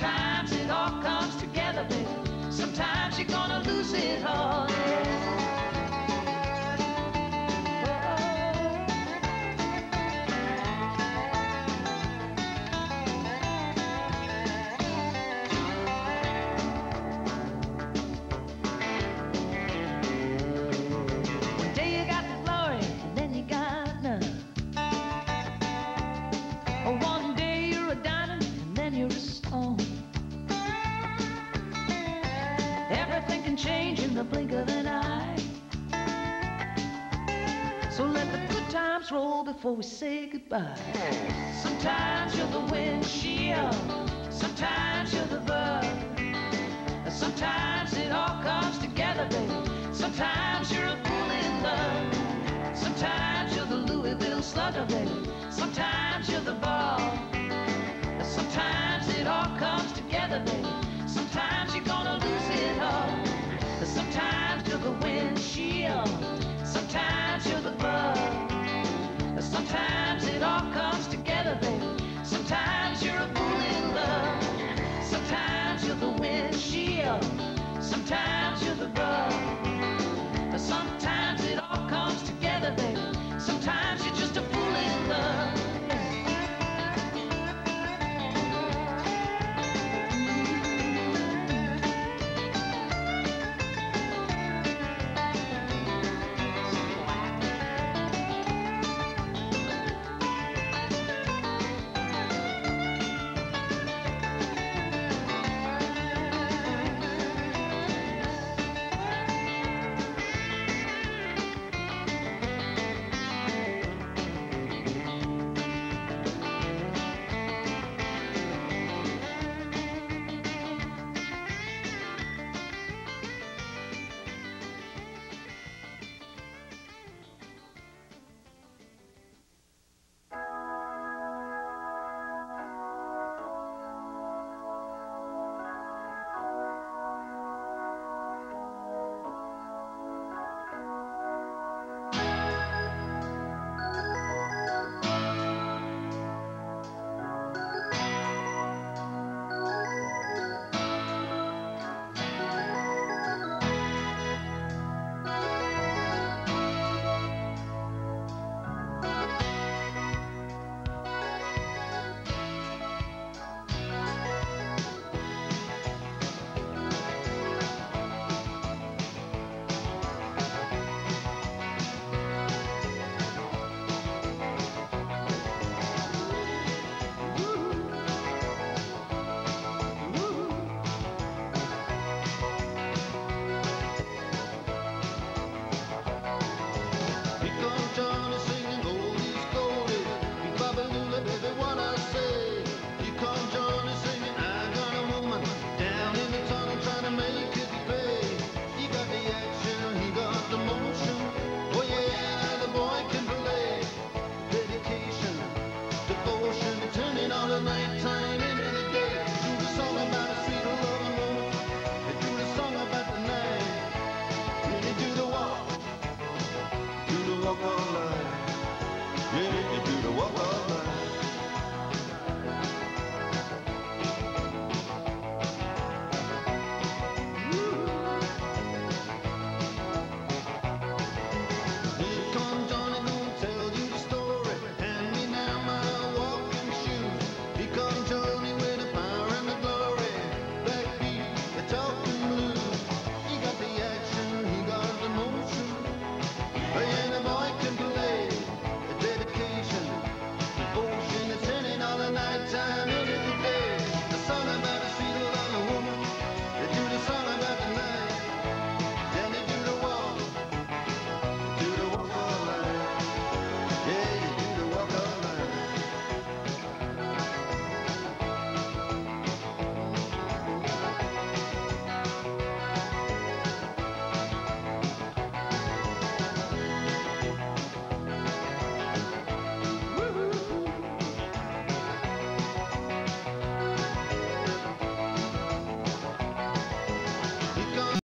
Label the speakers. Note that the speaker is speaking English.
Speaker 1: Sometimes it all comes together, baby. Sometimes you're gonna lose it all, yeah. One day you got the glory, and then you got none. One day you're a diamond, and then you're a stone. Everything can change in the blink of an eye. So let the good times roll before we say goodbye. Sometimes you're the windshield, sometimes you're the bird, sometimes